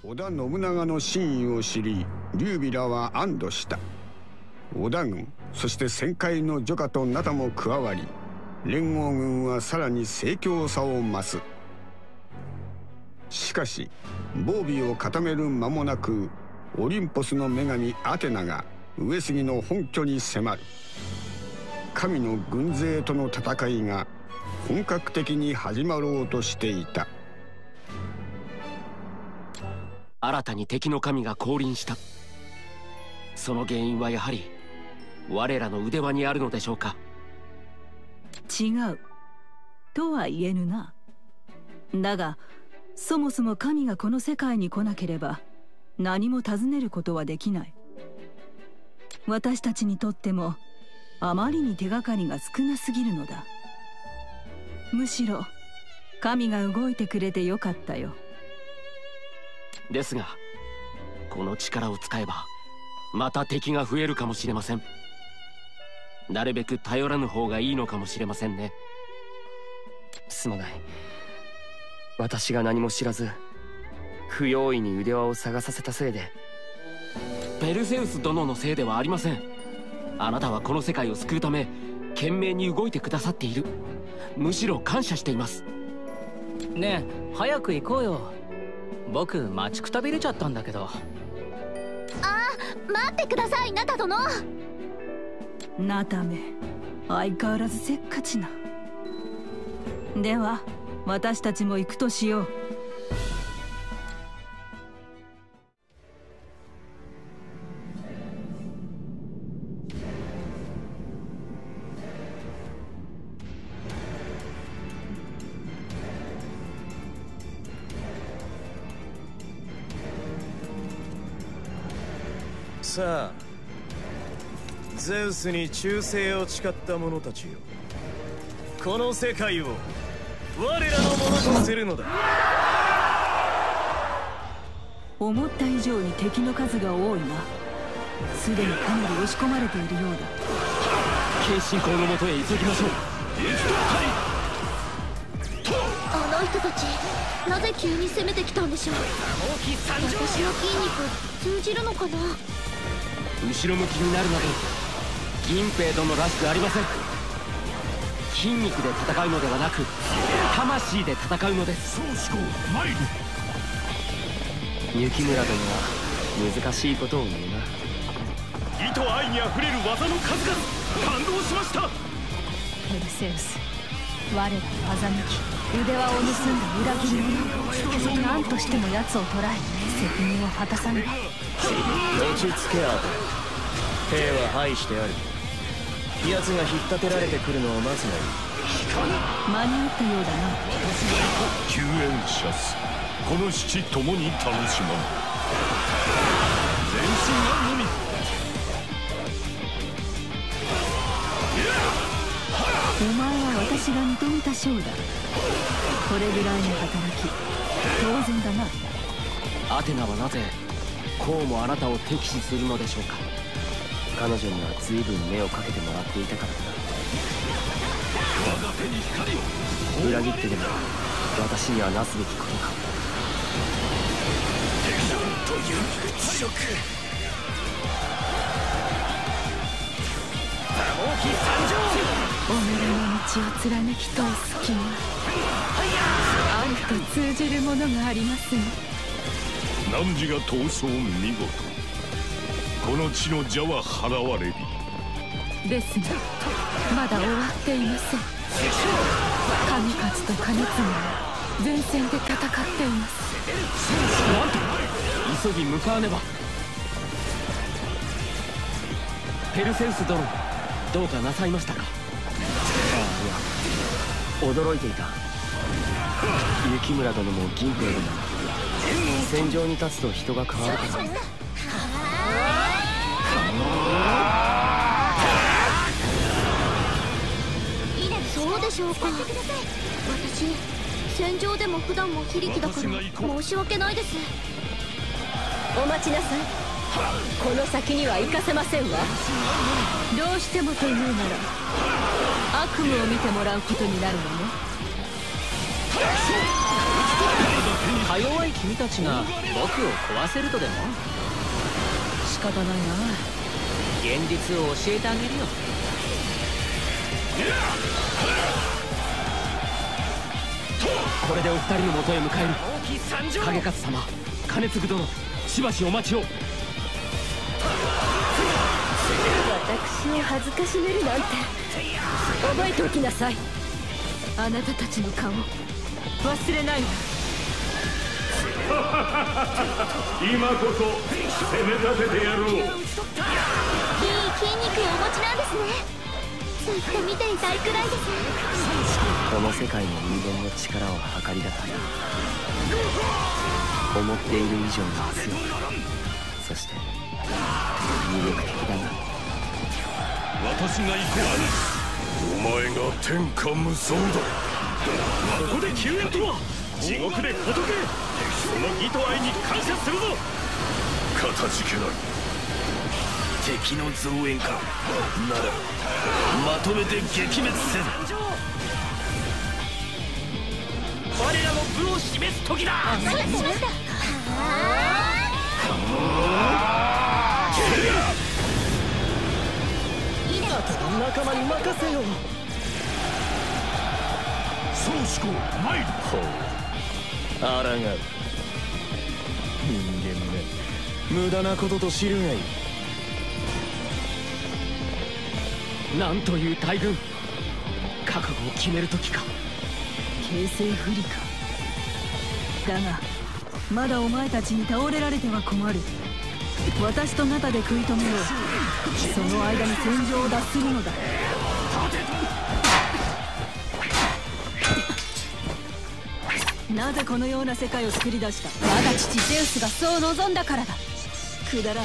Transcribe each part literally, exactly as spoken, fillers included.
織田信長の真意を知り、劉備らは安堵した。織田軍、そして旋回の徐可と名田も加わり、連合軍はさらに盛況さを増す。しかし防備を固める間もなく、オリンポスの女神アテナが上杉の本拠に迫る。神の軍勢との戦いが本格的に始まろうとしていた。 新たに敵の神が降臨した。その原因はやはり我らの腕輪にあるのでしょうか。 違うとは言えぬな。だがそもそも神がこの世界に来なければ何も尋ねることはできない。私たちにとってもあまりに手がかりが少なすぎるのだ。むしろ神が動いてくれてよかったよ。 ですがこの力を使えばまた敵が増えるかもしれません。なるべく頼らぬ方がいいのかもしれませんね。 すまない。私が何も知らず不用意に腕輪を探させたせいで。 ペルセウス殿のせいではありません。あなたはこの世界を救うため懸命に動いてくださっている。むしろ感謝しています。 ねえ早く行こうよ。僕待ちくたびれちゃったんだけど。 ああ、待ってくださいナタ殿。 ナタめ相変わらずせっかちな。では私たちも行くとしよう。 さあ、ゼウスに忠誠を誓った者たちよ、この世界を我らのものとするのだ。 思った以上に敵の数が多いな。すでにかなり押し込まれているようだ。 慶信公のもとへ急ぎましょう。 あの人たちなぜ急に攻めてきたんでしょう。私の筋肉通じるのかな。 後ろ向きになるなど銀兵殿らしくありません。筋肉で戦うのではなく魂で戦うのです。 そう思考参る。雪村殿は難しいことを言うな。 意と愛にあふれる技の数々、感動しました。 ペルセウス、我らを欺き腕輪を盗んだ裏切り者。何としても奴を捕らえ責任を果たさねば。 落ち着けアテナ。兵は排してある。奴が引っ立てられてくるのを待つがいい。 間に合ったようだな。 救援者す。この七ともに楽しまん。全身がのみ。 お前は私が認めた将だ。これぐらいの働き当然だな。 アテナはなぜこうもあなたを敵視するのでしょうか。 彼女には随分目をかけてもらっていたからだ。裏切ってでも私にはなすべきことか。という屈辱。 己の道を貫き通す気が愛と通じるものがありますね。 汝が闘争見事。この地の邪は払われり。 ですがまだ終わっていません。神勝と兼続は前線で戦っています。 なんと急ぎ向かわねば。ペルセウス殿、どうかなさいましたか。 ああ、いや驚いていた。雪村殿も銀兵殿も戦場に立つと人が変わるから。 そうでしょうか。私戦場でも普段も非力だから申し訳ないです。 お待ちなさい。この先には行かせませんわ。 どうしてもというなら悪夢を見てもらうことになるのね。 か弱い君たちが僕を壊せるとでも。仕方ないな、現実を教えてあげるよ。 これでお二人の元へ向かえる。影勝様、金継殿、しばしお待ちを。 私を恥ずかしめるなんて覚えておきなさい。 あなたたちの顔忘れないわ。 今こそ攻め立ててやろう。いい筋肉をお持ちなんですね。ずっと見ていたいくらいです。 この世界の人間の力を測りがたい。思っている以上に強く、そして魅力的だな。 私が行こう。お前が天下無双だ。 ここで救援とは地獄で仏。その義と愛に感謝するぞ。 かたじけない。敵の増援かならまとめて撃滅せん。 我らの部を示す時だ。 しました。 仲間に任せよう。 宗主公参る。 ほう、あらがう。人間め、無駄なことと知るがいい。 なんという大軍。覚悟を決める時か。 形勢不利か。だがまだお前たちに倒れられては困る。私とナタで食い止めよう。その間に戦場を脱するのだ。なぜこのような世界を作り出した？我が父ゼウスがそう望んだからだ。くだらんな。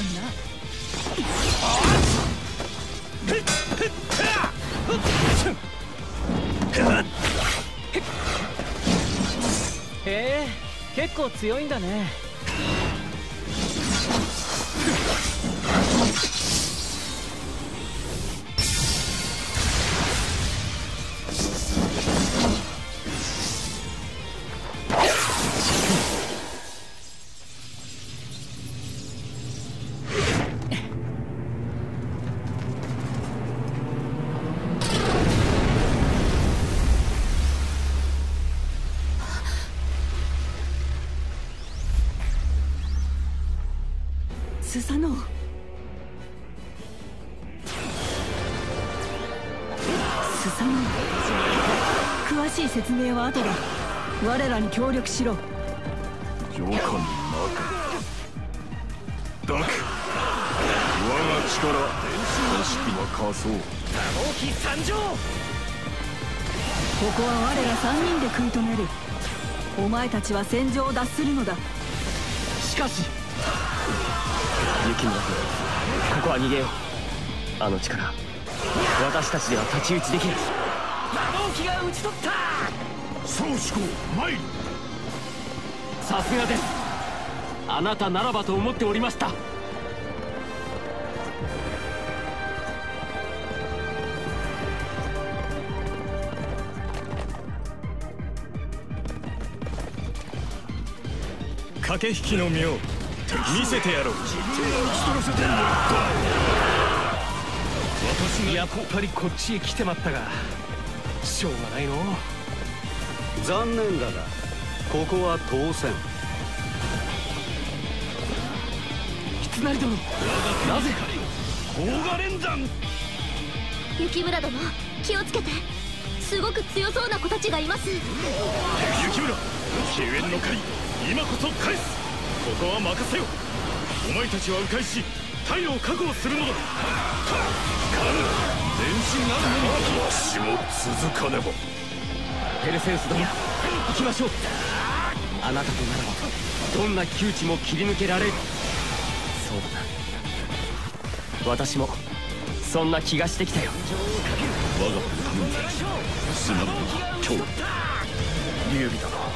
へえ、結構強いんだね。 スサノオ。スサノオ、詳しい説明は後だ。我らに協力しろ。 上官の中だく我が力組織は仮想。 大き参上。 ここは我ら三人で食い止める。お前たちは戦場を脱するのだ。 しかし雪村君、ここは逃げよう。あの力、私たちでは太刀打ちできる。 魔導機が討ち取った。 宗主公参る。 さすがです。あなたならばと思っておりました。 駆け引きの妙見せてやろう。 やっぱりこっちへ来てまったが、しょうがないの。 残念だがここは当選。 狐成殿、なぜ甲賀連山。 雪村殿、気をつけて。すごく強そうな子たちがいます。 雪村、救援の会今こそ返す。ここは任せよ。お前たちは迂回し隊を確保するのだ。 前進あるのに私も続かねば。 ペルセウス殿、行きましょう。あなたとならばどんな窮地も切り抜けられる。 そうだな、私もそんな気がしてきたよ。 我がためにすまんな今日。 劉備殿、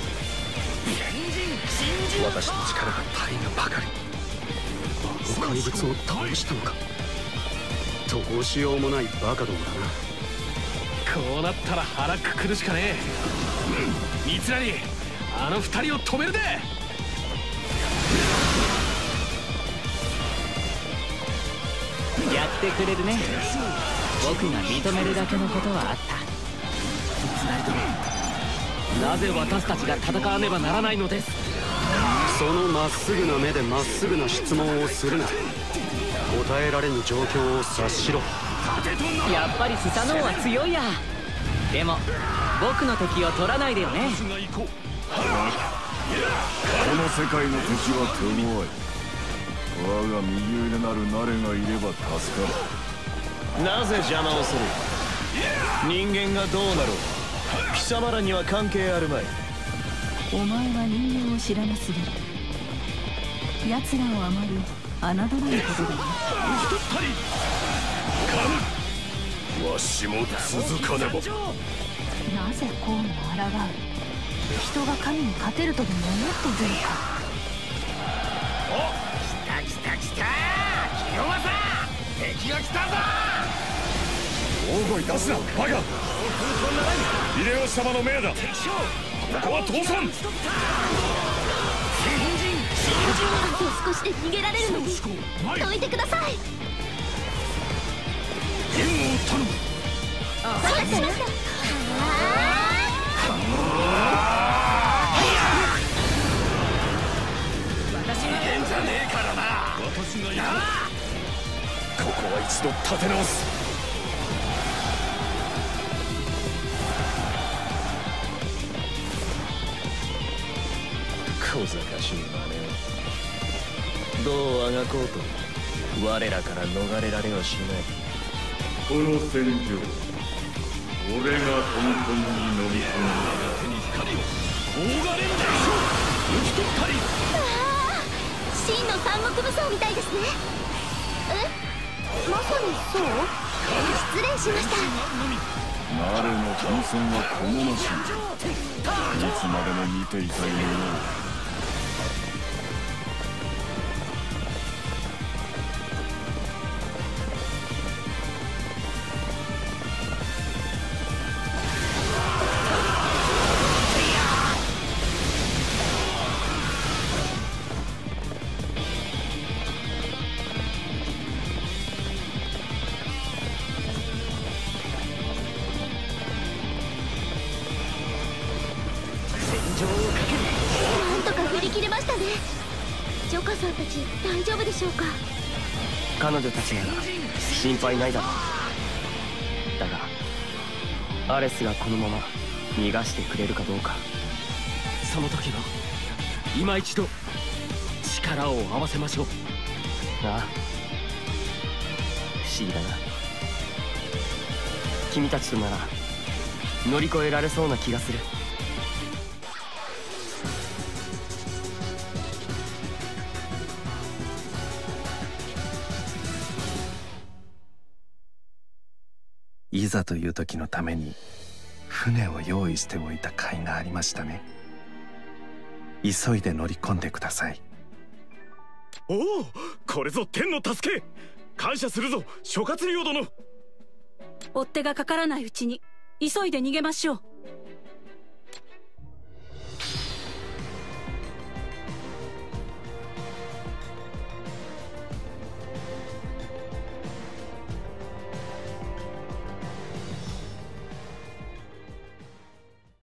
私の力が足りぬばかり。あの怪物を倒したのか。どうしようもないバカどもだな。 こうなったら腹くくるしかねえ。三成、 あの二人を止めるで。 やってくれるね。僕が認めるだけのことはあった。 つらい殿、なぜ私たちが戦わねばならないのです。 そのまっすぐな目でまっすぐな質問をするな。答えられぬ状況を察しろ。 やっぱりスサノオは強いや。でも僕の敵を取らないでよね。 この世界の敵は手強い。我が右腕なるナレがいれば助かる。なぜ邪魔をする。人間がどうなろう、貴様らには関係あるまい。 お前は人間を知らなすぎる。奴らをあまり侮らぬことだね。 わしも続かねば。 なぜこうも抗う。人が神に勝てるとでも思っているのか。 お、来た来た来た。清正、敵が来たぞ。 大声出すなバカ。秀吉様の命だ。ここは通さん。 あと少しで逃げられるのにどいてください。 援護を頼む。 分かりました。 私が変じゃねえからな。 私がやる。ここは一度立て直す。 小賢しい真似を。どうあがこうと我らから逃れられはしない。 この戦場、俺が根本に飲み込んだ。手に光を大がれるでしょう。抜き取ったり。 ああ、真の三目武装みたいですね。え、まさにそう。失礼しました。 ナレの感染は好ましい。いつまでも見ていたいもの。 なんとか振り切れましたね。ジョカさんたち大丈夫でしょうか。 彼女たちなら心配ないだろう。だがアレスがこのまま逃がしてくれるかどうか。 その時は今一度力を合わせましょう。 ああ、不思議だな。君たちとなら乗り越えられそうな気がする。 いざという時のために船を用意しておいた甲斐がありましたね。急いで乗り込んでください。 おお、これぞ天の助け。感謝するぞ諸葛亮殿。 追っ手がかからないうちに急いで逃げましょう。